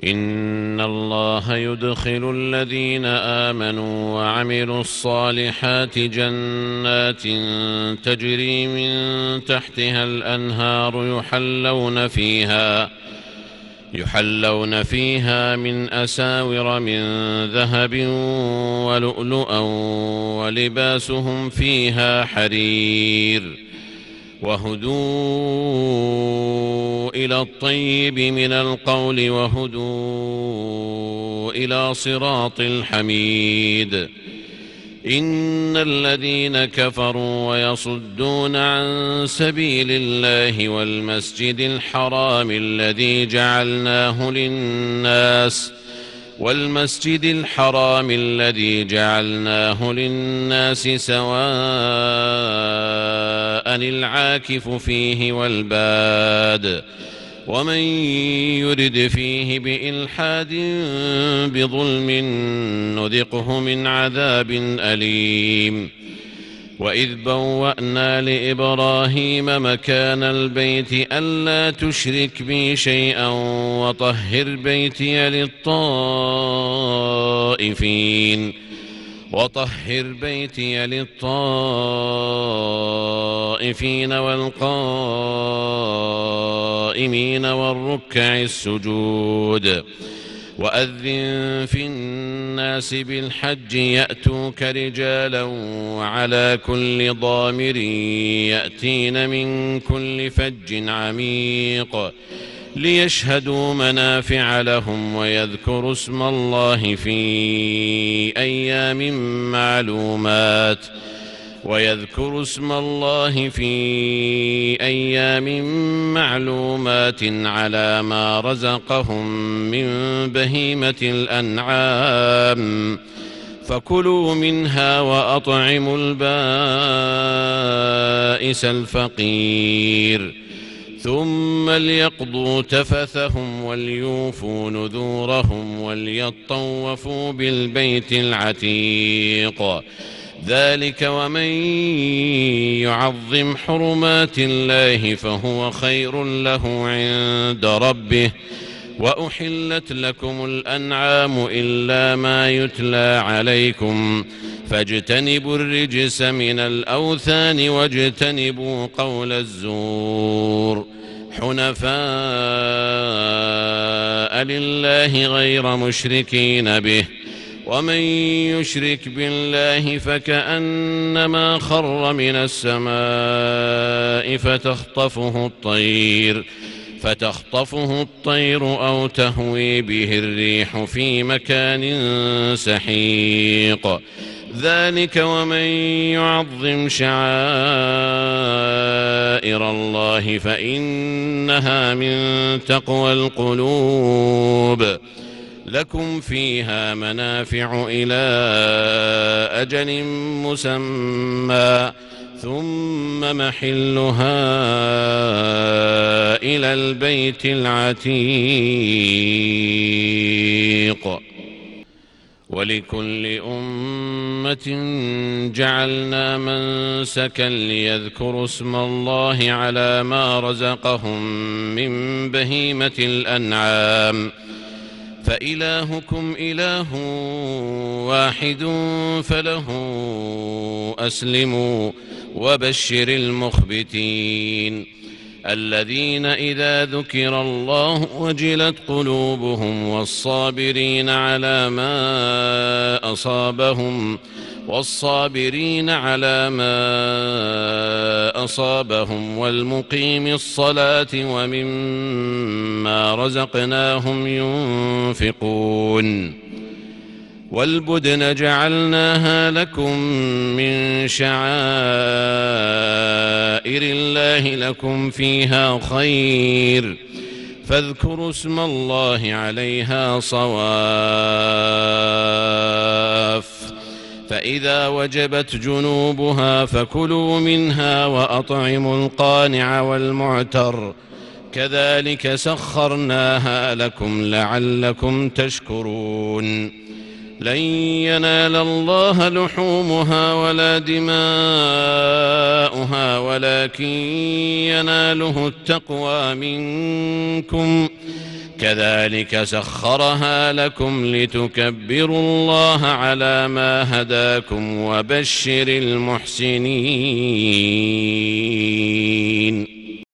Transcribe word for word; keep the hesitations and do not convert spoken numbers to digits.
إن الله يدخل الذين آمنوا وعملوا الصالحات جنات تجري من تحتها الأنهار يحلون فيها يحلون فيها من أساور من ذهب ولؤلؤا ولباسهم فيها حرير وهدوا إلى الطيب من القول وهدوا إلى صراط الحميد. إن الذين كفروا ويصدون عن سبيل الله والمسجد الحرام الذي جعلناه للناس والمسجد الحرام الذي جعلناه للناس سواء العاكف فيه والباد ومن يرد فيه بإلحاد بظلم نذقه من عذاب أليم. وإذ بوأنا لإبراهيم مكان البيت ألا تشرك بي شيئا وطهر بيتي للطائفين وطهر بيتي للطائفين والقائمين والركع السجود. وأذن في الناس بالحج يأتوك رجالا وعلى كل ضامر يأتين من كل فج عميق ليشهدوا منافع لهم ويذكروا اسم الله في أيام معلومات ويذكروا اسم الله في أيام معلومات على ما رزقهم من بهيمة الأنعام فكلوا منها وأطعموا البائس الفقير ثم ليقضوا تفثهم وليوفوا نذورهم وليطوفوا بالبيت العتيق. ذلك ومن يعظم حرمات الله فهو خير له عند ربه. وأحلت لكم الأنعام إلا ما يتلى عليكم فاجتنبوا الرجس من الأوثان واجتنبوا قول الزور حنفاء لله غير مشركين به. ومن يشرك بالله فكأنما خر من السماء فتخطفه الطير فتخطفه الطير أو تهوي به الريح في مكان سحيق. ذلك ومن يعظم شعائر الله فإنها من تقوى القلوب. لكم فيها منافع إلى أجل مسمى ثم محلها إلى البيت العتيق. ولكل أمة جعلنا منسكا ليذكروا اسم الله على ما رزقهم من بهيمة الأنعام فإلهكم إله واحد فله أسلموا وبشر المخبتين الذين إذا ذكر الله وجلت قلوبهم والصابرين على ما أصابهم والصابرين على ما أصابهم والمقيم الصلاة ومما رزقناهم ينفقون. والبدن جعلناها لكم من شعائر الله لكم فيها خير فاذكروا اسم الله عليها صواف. فإذا وجبت جنوبها فكلوا منها وأطعموا القانع والمعتر كذلك سخرناها لكم لعلكم تشكرون. لن ينال الله لحومها ولا دماؤها ولكن يناله التقوى منكم كذلك سخرها لكم لتكبروا الله على ما هداكم وبشر المحسنين.